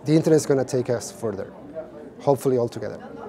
the internet is going to take us further, hopefully all together.